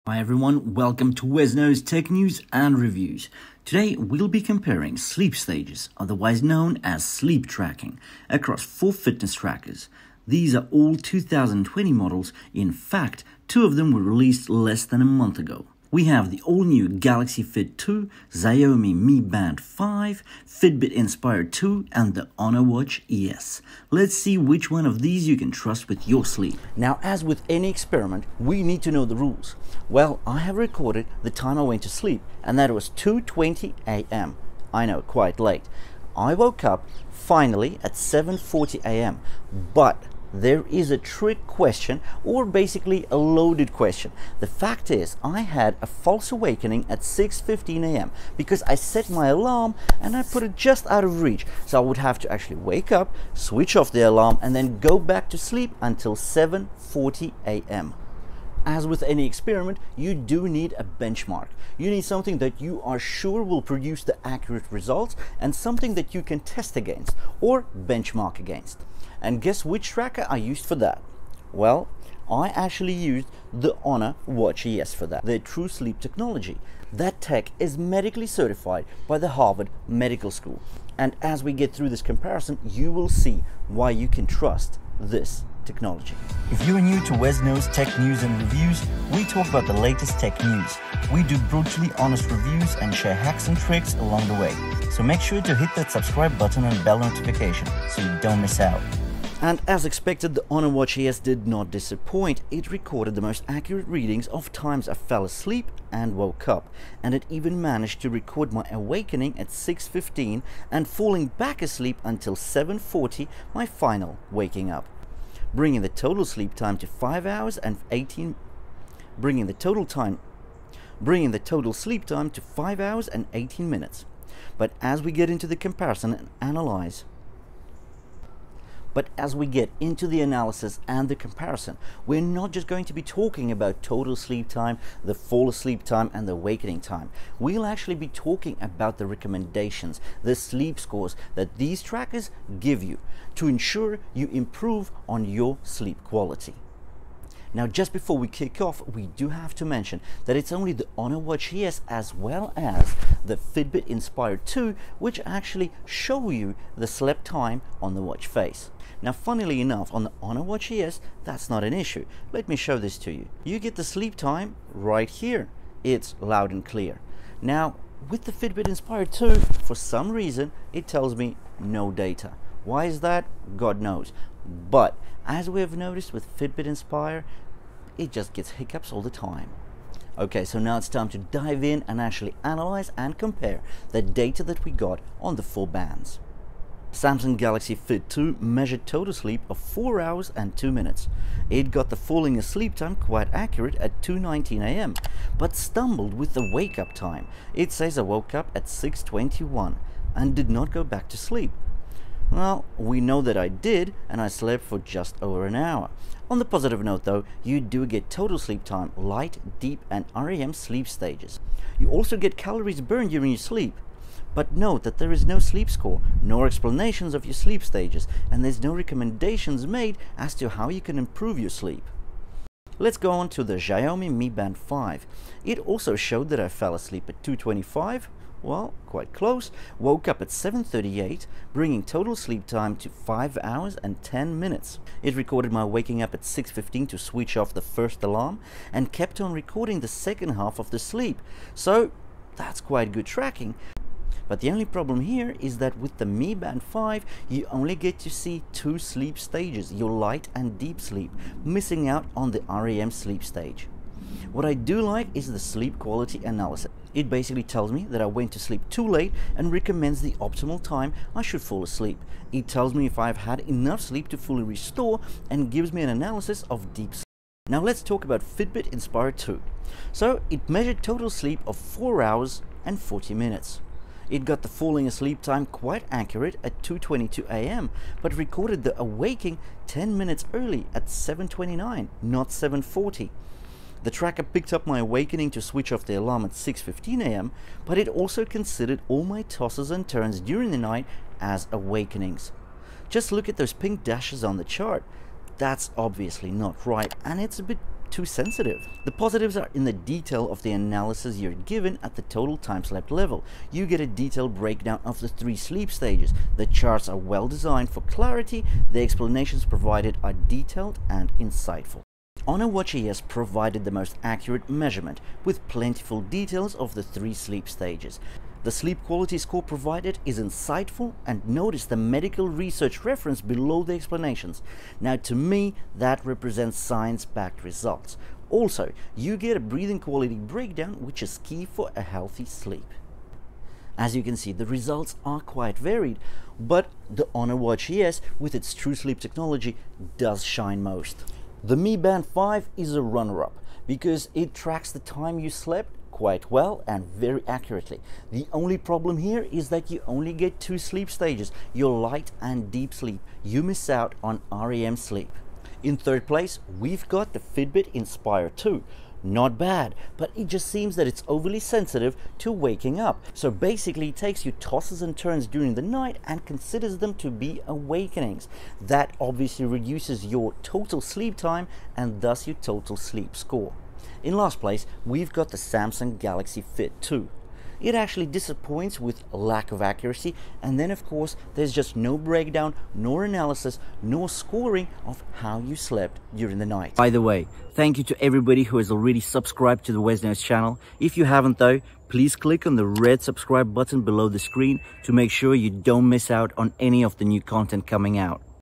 Hi everyone, welcome to WesKnows Tech News and Reviews. Today we'll be comparing sleep stages, otherwise known as sleep tracking, across 4 fitness trackers. These are all 2020 models. In fact, 2 of them were released less than a month ago. We have the all-new Galaxy Fit 2, Xiaomi Mi Band 5, Fitbit Inspire 2, and the Honor Watch ES. Let's see which one of these you can trust with your sleep. Now, as with any experiment, we need to know the rules. Well, I have recorded the time I went to sleep, and that was 2:20 a.m. I know, quite late. I woke up finally at 7:40 a.m. But there is a trick question, or basically a loaded question. The fact is, I had a false awakening at 6:15 a.m. because I set my alarm and I put it just out of reach. So I would have to actually wake up, switch off the alarm, and then go back to sleep until 7:40 a.m. As with any experiment, you do need a benchmark. You need something that you are sure will produce the accurate results and something that you can test against or benchmark against. And guess which tracker I used for that? Well, I actually used the Honor Watch ES for that, their true sleep technology. That tech is medically certified by the Harvard Medical School. And as we get through this comparison, you will see why you can trust this technology. If you are new to WesKnows Tech News and Reviews, we talk about the latest tech news. We do brutally honest reviews and share hacks and tricks along the way. So make sure to hit that subscribe button and bell notification so you don't miss out. And as expected, the Honor Watch ES did not disappoint. It recorded the most accurate readings of times I fell asleep and woke up, and it even managed to record my awakening at 6:15 and falling back asleep until 7:40, my final waking up, bringing the total sleep time to 5 hours and 18 bringing the total sleep time to 5 hours and 18 minutes. But as we get into the comparison and analyze as we get into the analysis and the comparison, we're not just going to be talking about total sleep time, the fall asleep time, and the awakening time. We'll actually be talking about the recommendations, the sleep scores that these trackers give you to ensure you improve on your sleep quality. Now, just before we kick off, we do have to mention that it's only the Honor Watch ES as well as the Fitbit Inspire 2 which actually show you the slept time on the watch face. Now, funnily enough, on the Honor Watch ES, that's not an issue. Let me show this to you. You get the sleep time right here. It's loud and clear. Now, with the Fitbit Inspire 2, for some reason, it tells me no data. Why is that? God knows. But as we have noticed with Fitbit Inspire, it just gets hiccups all the time. Okay, so now it's time to dive in and actually analyze and compare the data that we got on the 4 bands. Samsung Galaxy Fit 2 measured total sleep of 4 hours and 2 minutes. It got the falling asleep time quite accurate at 2:19 a.m. but stumbled with the wake up time. It says I woke up at 6:21 and did not go back to sleep. Well, we know that I did, and I slept for just over an hour. On the positive note though, you do get total sleep time, light, deep, and REM sleep stages. You also get calories burned during your sleep. But note that there is no sleep score, nor explanations of your sleep stages, and there's no recommendations made as to how you can improve your sleep. Let's go on to the Xiaomi Mi Band 5. It also showed that I fell asleep at 2:25. Well, quite close. Woke up at 7:38, bringing total sleep time to 5 hours and 10 minutes. It recorded my waking up at 6:15 to switch off the first alarm and kept on recording the second half of the sleep. So that's quite good tracking. But the only problem here is that with the Mi Band 5, you only get to see 2 sleep stages, your light and deep sleep, missing out on the REM sleep stage. What I do like is the sleep quality analysis. It basically tells me that I went to sleep too late and recommends the optimal time I should fall asleep. It tells me if I've had enough sleep to fully restore and gives me an analysis of deep sleep. Now let's talk about Fitbit Inspire 2. So it measured total sleep of 4 hours and 40 minutes. It got the falling asleep time quite accurate at 2:22 a.m. but recorded the awaking 10 minutes early at 7:29, not 7:40. The tracker picked up my awakening to switch off the alarm at 6:15 a.m. but it also considered all my tosses and turns during the night as awakenings. Just look at those pink dashes on the chart. That's obviously not right, and it's a bit too sensitive. The positives are in the detail of the analysis you're given at the total time slept level. You get a detailed breakdown of the 3 sleep stages. The charts are well designed for clarity. The explanations provided are detailed and insightful. Honor Watch ES provided the most accurate measurement with plentiful details of the 3 sleep stages. The sleep quality score provided is insightful, and notice the medical research reference below the explanations. Now, to me, that represents science-backed results. Also, you get a breathing quality breakdown, which is key for a healthy sleep. As you can see, the results are quite varied, but the Honor Watch ES with its true sleep technology does shine most. The Mi Band 5 is a runner-up because it tracks the time you slept quite well and very accurately. The only problem here is that you only get 2 sleep stages, your light and deep sleep. You miss out on REM sleep. In third place, we've got the Fitbit Inspire 2. Not bad, but it just seems that it's overly sensitive to waking up. So basically it takes you tosses and turns during the night and considers them to be awakenings. That obviously reduces your total sleep time and thus your total sleep score. In last place, we've got the Samsung Galaxy Fit 2. It actually disappoints with lack of accuracy, and then of course there's just no breakdown, nor analysis, nor scoring of how you slept during the night. By the way, thank you to everybody who has already subscribed to the WesKnows channel. If you haven't though, please click on the red subscribe button below the screen to make sure you don't miss out on any of the new content coming out.